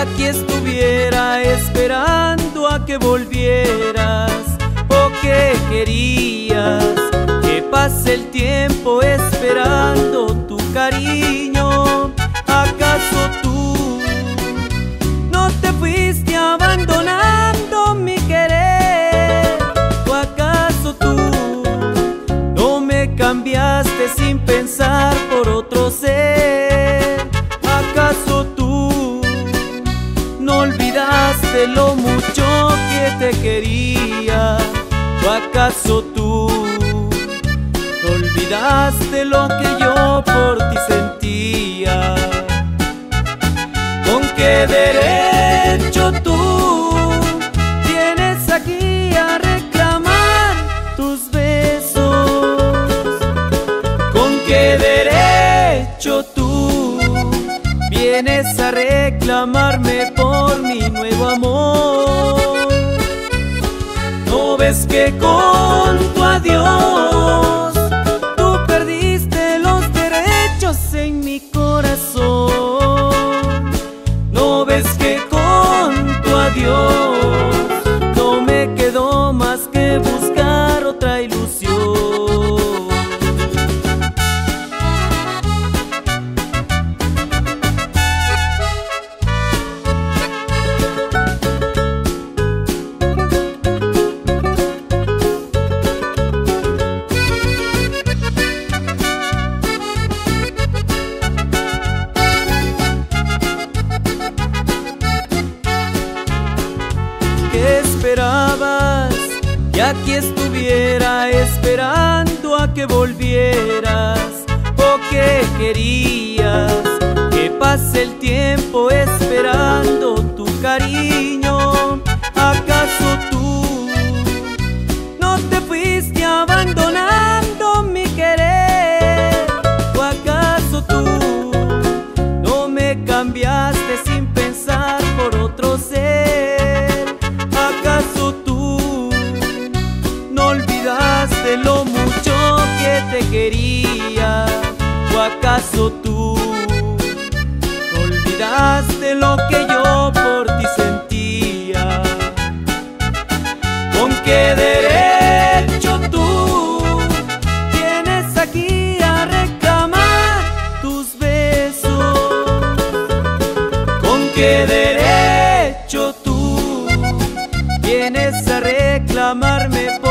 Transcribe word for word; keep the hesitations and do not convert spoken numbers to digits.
aquí estuviera esperando a que volvieras, o que querías que pase el tiempo esperando tu cariño. ¿Acaso tú no te fuiste abandonando mi querer? ¿O acaso tú no me cambiaste sin pensar por otro ser? ¿Acaso tú no olvidaste lo mucho que te quería? ¿O acaso tú no olvidaste lo que yo por ti sentía? ¿Con qué derecho tú vienes aquí a reclamar tus besos? ¿Con qué derecho tú vienes a reclamarme por mi nuevo amor? ¿No ves que con tu adiós tú perdiste los derechos en mi corazón? ¿No ves que con tu adiós no me quedó más que buscar otra ilusión? ¿Qué esperabas? Que aquí estuviera esperando a que volvieras, o que querías que pase el tiempo esperando tu cariño. ¿Acaso tú no te fuiste abandonando mi querer? ¿O acaso tú no me cambiaste sin pensar por otro ser? ¿Acaso tú no olvidaste lo mucho que te quería? ¿O acaso tú no olvidaste lo que yo por ti sentía? ¿Con qué derecho tú vienes aquí a reclamar tus besos? ¿Con qué derecho tú vienes a reclamarme